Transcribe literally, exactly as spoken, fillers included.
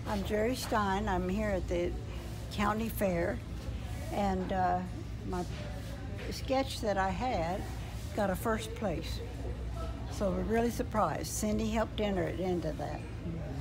I'm Gerrie Stein. I'm here at the county fair, and uh, my sketch that I had got a first place. So we're really surprised. Cindy helped enter it into that.